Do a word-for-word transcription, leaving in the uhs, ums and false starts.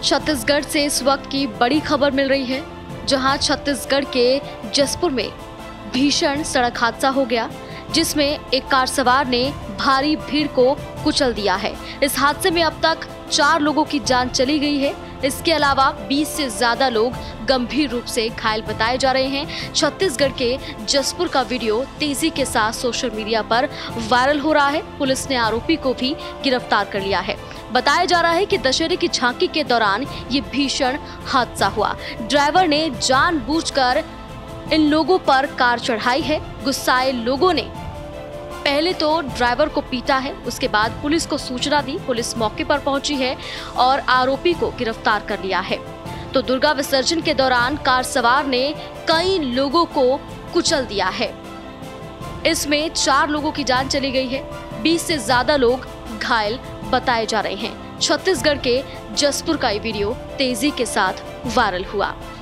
छत्तीसगढ़ से इस वक्त की बड़ी खबर मिल रही है, जहां छत्तीसगढ़ के जसपुर में भीषण सड़क हादसा हो गया, जिसमें एक कार सवार ने भारी भीड़ को कुचल दिया है। इस हादसे में अब तक चार लोगों की जान चली गई है। इसके अलावा बीस से ज्यादा लोग गंभीर रूप से घायल बताए जा रहे हैं। छत्तीसगढ़ के जसपुर का वीडियो तेजी के साथ सोशल मीडिया पर वायरल हो रहा है। पुलिस ने आरोपी को भी गिरफ्तार कर लिया है। बताया जा रहा है कि दशहरे की झांकी के दौरान ये भीषण हादसा हुआ। ड्राइवर ने जानबूझकर इन लोगों पर कार चढ़ाई है। गुस्साए लोगों ने पहले तो ड्राइवर को पीटा है, उसके बाद पुलिस को सूचना दी। पुलिस मौके पर पहुंची है और आरोपी को गिरफ्तार कर लिया है। तो दुर्गा विसर्जन के दौरान कार सवार ने कई लोगों को कुचल दिया है। इसमें चार लोगों की जान चली गई है। बीस से ज्यादा लोग घायल बताए जा रहे हैं। छत्तीसगढ़ के जसपुर का ये वीडियो तेजी के साथ वायरल हुआ।